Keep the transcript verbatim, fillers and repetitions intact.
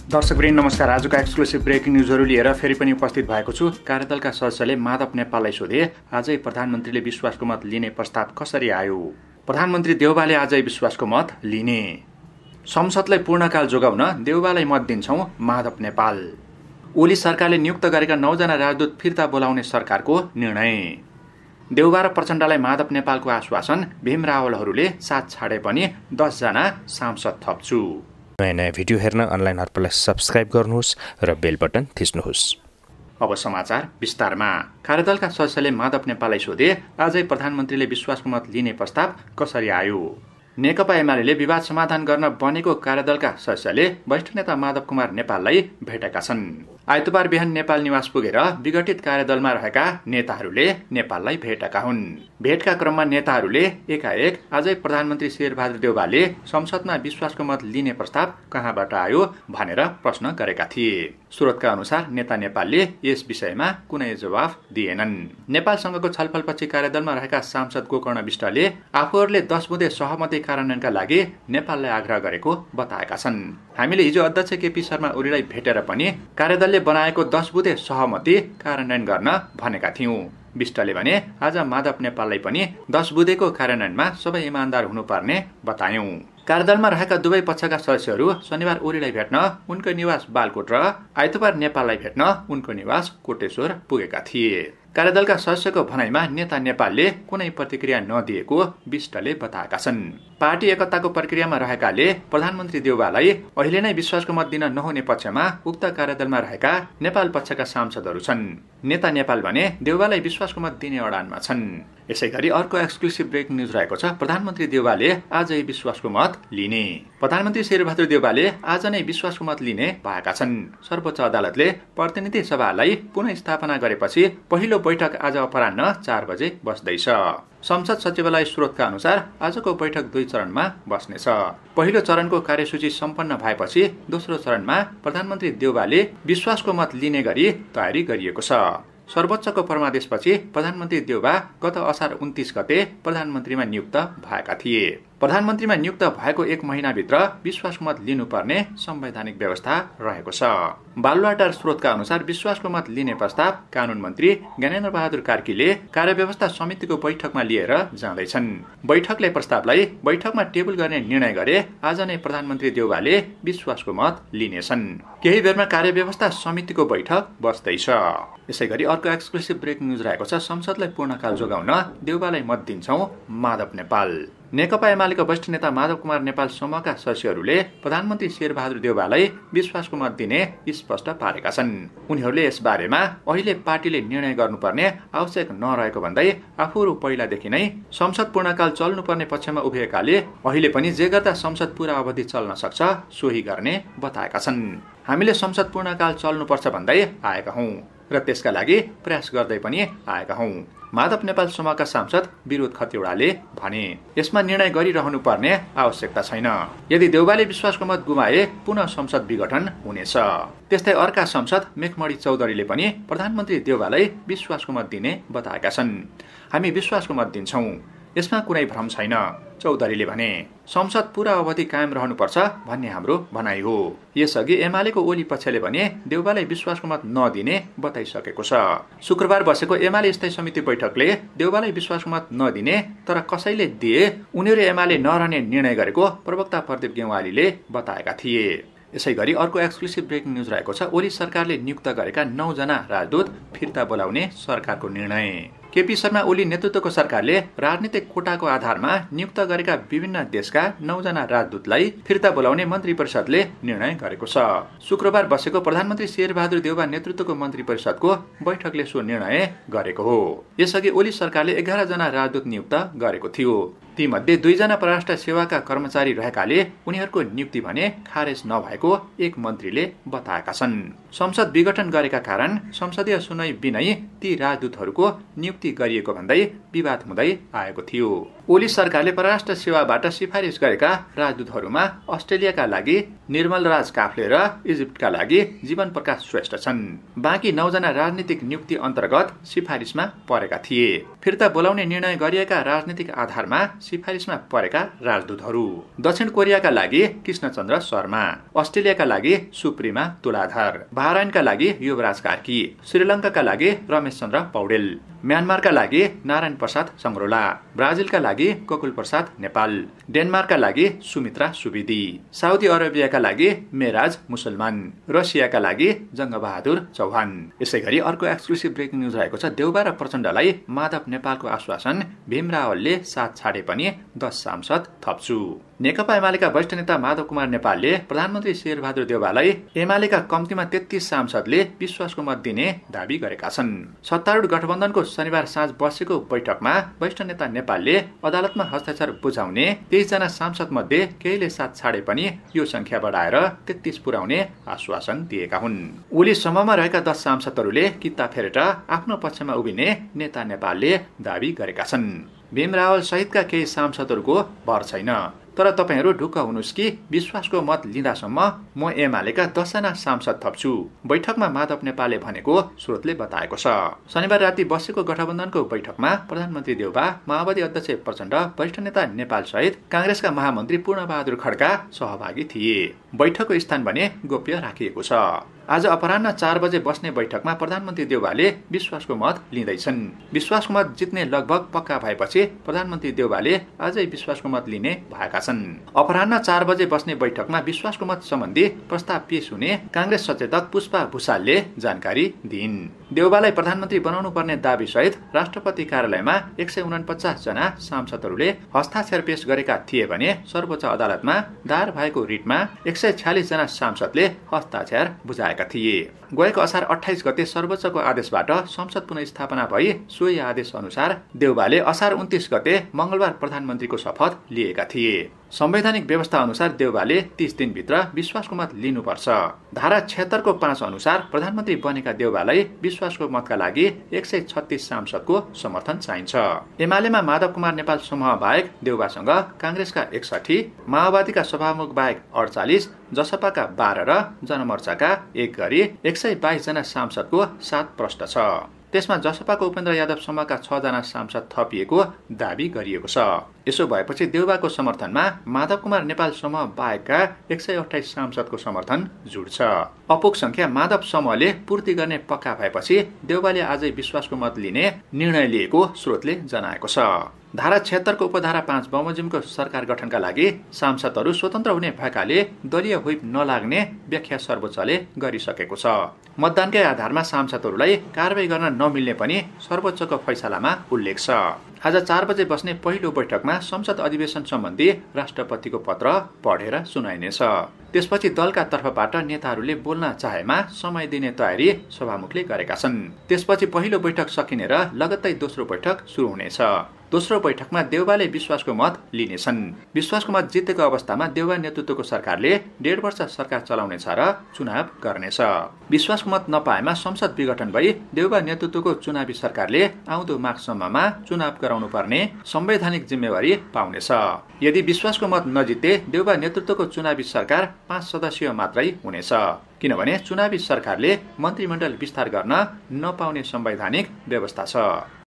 दर्शकवृन्द नमस्कार। आजको exclusive breaking न्युजहरू लिएर फेरि पनि उपस्थित भएको छु। कार्यदलका सदस्यले माधव नेपाललाई सोधे, आजै प्रधानमन्त्रीले विश्वासको मत लिने प्रस्ताव कसरी आयो? प्रधानमन्त्री देउबाले आजै विश्वासको मत लिने। संसदलाई पूर्णकाल जोगाउन देउबालाई मत दिन्छौं, माधव नेपाल। ओली सरकारले नियुक्त गरेका नौजना राजदूत फिर्ता बोलाउने सरकारको निर्णय। देउबा र प्रचण्डलाई माधव नेपालको आश्वासन, भीम रावलहरूले साथ छाडे पनि दसजना सांसद थप्छु। नयाँ नयाँ भिडियो हेर्न अनलाइन हर्पललाई सब्स्क्राइब गर्नुहोस् र बेल बटन थिच्नुहोस्। अब समाचार विस्तारमा। कार्यदलका सदस्यले माधव नेपाललाई सोधे, आजै प्रधानमन्त्रीले विश्वासको मत लिने प्रस्ताव कसरी आयो? नेकपा एमाले विवाद समाधान गर्न बनेको कार्यदलका सदस्यले वरिष्ठ नेता माधव कुमार नेपाललाई भेटेका छन्। आइतबार बिहान नेपाल निवास पुगेर विघटित कार्यदलमा रहेका नेताहरूले नेपाललाई भेटेका हुन्। भेटका क्रममा नेताहरूले एकाएक आजै प्रधानमन्त्री शेरबहादुर देउबाले संसदमा विश्वासको मत लिने प्रस्ताव कहाँबाट आयो भनेर प्रश्न गरेका थिए। स्रोतका अनुसार नेता नेपालले यस विषयमा कुनै जवाफ दिएनन्। नेपालसँगको छलफलपछि कार्यदलमा रहेका सांसद गोकर्ण विष्टले आफूहरूले दश बुँदे सहमति कार्यान्वयनका लागि नेपाललाई आग्रह गरेको बताएका छन्। हामीले हिजो अध्यक्ष केपी शर्मा ओलीलाई भेटेर पनि कार्यदलले बनाएको दश बुँदे सहमति कार्यान्वयन गर्न भनेका थियौं। विष्टले भने आज माधव नेपाललाई पनि दश बुँदेको कार्यान्वयनमा सबै इमान्दार हुनुपर्ने बतायौं। कार्यदलमा रहेका दुवै पक्षका सदस्यहरू शनिबार ओलीलाई भेट्न उनको निवास बालकोट र आइतबार नेपाललाई भेट्न उनको निवास कोटेश्वर पुगेका थिए। कार्यदलका सदस्यको भनाइमा नेता नेपालले कुनै प्रतिक्रिया नदिएको विष्टले बताएका छन्। पार्टी एकताको प्रक्रियामा रहेकाले प्रधानमन्त्री देउबालाई अहिले नै विश्वासको मत दिन नहुने पक्षमा उक्त कार्यदलमा रहेका नेपाल पक्षका सांसदहरू छन्। नेता नेपाल भने देउबालाई विश्वासको मत दिने अडानमा छन्। यसैगरी अर्को एक्सक्लुसिभ ब्रेकिङ न्युज रहेको छ। प्रधानमन्त्री देउबाले आजै विश्वासको मत लिने। प्रधानमन्त्री शेरबहादुर देउबाले आज नै विश्वासको मत लिने भएका छन्। सर्वोच्च अदालतले प्रतिनिधि सभालाई पुनः स्थापना गरेपछि पहिलो बैठक आज अपराह्न चार बजे बस्दैछ। संसद सचिवालय स्रोतका अनुसार आजको बैठक दुई चरणमा बस्नेछ। पहिलो चरणको कार्यसूची सम्पन्न भएपछि दोस्रो चरणमा प्रधानमन्त्री देउबाले विश्वासको मत लिने गरी तयारी गरिएको छ। सर्वोच्चको फरमादेशपछि प्रधानमन्त्री देउबा गत असार उन्तीस गते प्रधानमन्त्रीमा नियुक्त भएका थिए। प्रधानमन्त्रीमा नियुक्त भएको एक महिनाभित्र विश्वासको मत लिनुपर्ने संवैधानिक व्यवस्था रहेको छ। बालुवाटार स्रोतका अनुसार विश्वासको मत लिने प्रस्ताव कानून मन्त्री ज्ञानेन्द्र बहादुर कार्कीले कार्यव्यवस्था समितिको बैठकमा लिएर जाँदैछन्। बैठकले प्रस्तावलाई बैठकमा टेबल गर्ने निर्णय गरे आज नै प्रधानमन्त्री देउबाले विश्वासको मत लिनेछन्। केही बेरमा कार्यव्यवस्था समितिको बैठक बस्दैछ। यसैगरी अर्को एक्सक्लुसिभ ब्रेकिङ न्युज रहेको छ। संसदलाई पूर्णकाल जोगाउन देउबालाई मत दिन्छौं, माधव नेपाल। नेकपा एमालेका वरिष्ठ नेता माधव कुमार नेपाल समूहका सदस्यहरूले प्रधानमन्त्री शेरबहादुर देउबालाई विश्वासको मत दिने स्पष्ट पारेका छन्। उनीहरूले यस बारेमा अहिले पार्टीले निर्णय गर्नुपर्ने आवश्यक नरहेको भन्दै आफूहरू पहिलादेखि नै संसद पूर्णकाल चल्नुपर्ने पक्षमा उभिएकाले अहिले पनि जे गर्दा संसद पूरा अवधि चल्न सक्छ सोही गर्ने बताएका छन्। हामीले संसद पूर्णकाल चल्नुपर्छ भन्दै आएका हौं र त्यसका लागि प्रयास गर्दै पनि आएका हौं, माधव नेपाल समूहका सांसद विरोध खतिवड़ाले भने। यसमा निर्णय गरिरहनु पर्ने आवश्यकता छैन। यदि देउबाले विश्वासको मत गुमाए पुनः संसद विघटन हुनेछ। त्यस्तै अर्का संसद मेघमणि चौधरीले पनि प्रधानमन्त्री देउबालाई विश्वासको मत दिने बताएका छन्। हामी विश्वासको मत दिन्छौं, यसमा कुनै भ्रम छैन, चौधरीले भने। संसद पूरा अवधि कायम रहनुपर्छ भन्ने हाम्रो भनाइ हो। यसअघि एमालेको ओली पक्षले भने देउबालाई विश्वासको मत नदिने बताइसकेको छ। शुक्रबार बसेको एमाले स्थायी समिति बैठकले देउबालाई विश्वासको मत नदिने तर कसैले दिए उनीहरू एमाले नरहने निर्णय गरेको प्रवक्ता प्रदीप गेवालीले बताएका थिए। यसैगरी अर्को एक्सक्लुसिभ ब्रेकिङ न्युज रहेको छ। ओली सरकारले नियुक्त गरेका नौजना राजदूत फिर्ता बोलाउने सरकारको निर्णय। केपी शर्मा ओली नेतृत्वको सरकारले राजनीतिक कोटाको आधारमा नियुक्त गरेका विभिन्न देशका नौजना राजदूतलाई फिर्ता बोलाउने मन्त्री परिषदले निर्णय गरेको छ। शुक्रबार बसेको प्रधानमन्त्री शेरबहादुर देउबा नेतृत्वको मन्त्री परिषदको बैठकले सो निर्णय गरेको हो। यसअघि ओली सरकारले एघार जना राजदूत नियुक्त गरेको थियो। तीमध्ये दुईजना परराष्ट्र सेवाका कर्मचारी रहेकाले उनीहरूको नियुक्ति भने खारेज नभएको एक मन्त्रीले बताएका छन्। संसद विघटन गरेका कारण संसदीय सुनवाई बिनै ती राजदूतहरूको नियुक्ति गरिएको भन्दै विवाद हुँदै आएको थियो। ओली सरकारले परराष्ट्र सेवाबाट सिफारिस गरेका राजदूतहरूमा अस्ट्रेलियाका लागि निर्मल राज काफ्ले र इजिप्टका लागि जीवन प्रकाश श्रेष्ठ छन्। बाँकी नौजना राजनीतिक नियुक्ति अन्तर्गत सिफारिसमा परेका थिए। फिर्ता बोलाउने निर्णय गरिएका राजनीतिक आधारमा सिफारिसमा परेका राजदूतहरू। दक्षिण कोरियाका लागि कृष्णचन्द्र शर्मा, अस्ट्रेलियाका लागि सुप्रिमा तुलाधर, बहराइनका लागि युवराज कार्की, श्रीलङ्काका लागि रमेश चन्द्र पौडेल, म्यानमारका लागि नारायण प्रसाद सङ्ग्रोला, ब्राजिलका लागि गोकुल प्रसाद नेपाल, डेनमार्कका लागि सुमित्रा सुवेदी, साउदी अरेबियाका लागि मेराज मुसलमान, रसियाका लागि जङ्गबहादुर चौहान। यसै गरी अर्को एक्सक्लुसिभ ब्रेकिङ न्युज रहेको छ। देउबा र प्रचण्डलाई माधव नेपालको आश्वासन, भीम रावलले साथ छाडे पनि दस सांसद थप्छु। नेकपा एमालेका वरिष्ठ नेता माधव कुमार नेपालले प्रधानमन्त्री शेरबहादुर देउवालाई एमालेका कम्तीमा तेत्तीस सांसदले विश्वासको मत दिने दावी गरेका छन्। सत्तारूढ गठबन्धनको शनिबार साँझ बसेको बैठकमा वरिष्ठ नेता नेपालले अदालतमा हस्ताक्षर बुझाउने तेइस जना सांसद मध्ये केहीले साथ छाडे पनि यो संख्या बढाएर तेत्तीस पुर्याउने आश्वासन दिएका हुन्। ओली समूहमा रहेका दस सांसदहरूले किता फेरेर आफ्नो पक्षमा उभिने नेता नेपालले दावी गरेका छन्। भीम रावल सहितका केही सांसदहरूको भर छैन, तर तपाईहरू ढुक्क हुनुहोस् कि विश्वासको मत लिँदासम्म म एमालेका दसजना सांसद थप्छु, बैठकमा माधव नेपालले भनेको स्रोतले बताएको छ। शनिबार राति बसेको गठबन्धनको बैठकमा प्रधानमन्त्री देउबा, माओवादी अध्यक्ष प्रचण्ड, वरिष्ठ नेता नेपाल सहित कांग्रेसका महामन्त्री पूर्णबहादुर खड्का सहभागी थिए। बैठकको स्थान भने गोप्य राखिएको छ। आज अपराह्न चार बजे बस्ने बैठकमा प्रधानमन्त्री देउवाले विश्वासको मत लिँदैछन्। विश्वासको मत जित्ने लगभग पक्का भएपछि प्रधानमन्त्री देउवाले आजै विश्वासको मत लिने भएका छन्। अपराह्न चार बजे बस्ने बैठकमा विश्वासको मत सम्बन्धी प्रस्ताव पेश हुने कांग्रेस सचेतक पुष्पा भूषालले जानकारी दिइन्। देउवालाई प्रधानमन्त्री बनाउनु पर्ने दावी सहित राष्ट्रपति कार्यालयमा एक सय उनपचास जना सांसदहरूले हस्ताक्षर पेश गरेका थिए भने सर्वोच्च अदालतमा दायर भएको रिटमा एक सय छ्यालिस जना सांसदले हस्ताक्षर बुझाएका थिए। गएको असार अठाइस गते सर्वोच्चको आदेशबाट संसद पुनर्स्थापना भई सोही आदेश अनुसार देउवाले असार उन्तीस गते मंगलबार प्रधानमन्त्रीको शपथ लिएका थिए। संवैधानिक व्यवस्था अनुसार देउवाले तीस दिनभित्र विश्वासको मत लिनुपर्छ। धारा छिहत्तरको पाँच अनुसार प्रधानमन्त्री बनेका देउवालाई विश्वासको मतका लागि एक सय छत्तीस सांसदको समर्थन चाहिन्छ। एमालेमा माधव कुमार नेपाल समूह बाहेक देउवासँग कांग्रेसका एकसठी, माओवादीका सभामुख बाहेक अडचालिस, जसपाका बाह्र र जनमोर्चाका एक गरी एक सय बाइस जना सांसदको सात प्रष्ट छ। त्यसमा जसपाको उपेन्द्र यादव समूहका छ जना सांसद थपिएको दावी गरिएको छ। यसो भएपछि देउवाको समर्थनमा माधव कुमार नेपाल समूह बाहेकका एक सय अठाइस सांसदको समर्थन जुड्छ। अपुग संख्या माधव समूहले पूर्ति गर्ने पक्का भएपछि देउवाले आजै विश्वासको मत लिने निर्णय लिएको स्रोतले जनाएको छ। धारा छिहत्तरको उपधारा पाँच बमोजिमको सरकार गठनका लागि सांसदहरू स्वतन्त्र हुने भएकाले दलीय हुइप नलाग्ने व्याख्या सर्वोच्चले गरिसकेको छ। मतदानकै आधारमा सांसदहरूलाई कारवाही गर्न नमिल्ने पनि सर्वोच्चको फैसलामा उल्लेख छ। आज चार बजे बस्ने पहिलो बैठकमा संसद अधिवेशन सम्बन्धी राष्ट्रपतिको पत्र पढेर सुनाइनेछ। त्यसपछि दलका तर्फबाट नेताहरूले बोल्न चाहेमा समय दिने तयारी सभामुखले गरेका छन्। त्यसपछि पहिलो बैठक सकिने र लगत्तै दोस्रो बैठक सुरु हुनेछ। दोस्रो बैठकमा देउवाले विश्वासको मत लिनेछन्। विश्वासको मत जितेको अवस्थामा देउवा नेतृत्वको सरकारले डेढ वर्ष सरकार चलाउनेछ र चुनाव गर्नेछ। विश्वासको मत नपाएमा संसद विघटन भई देउवा नेतृत्वको चुनावी सरकारले आउँदो माघसम्ममा चुनाव गराउनु पर्ने संवैधानिक जिम्मेवारी पाउनेछ। यदि विश्वासको मत नजिते देउवा नेतृत्वको चुनावी सरकार पाँच सदस्यीय मात्रै हुनेछ, किनभने चुनावी सरकारले मन्त्रीमण्डल विस्तार गर्न नपाउने संवैधानिक व्यवस्था छ।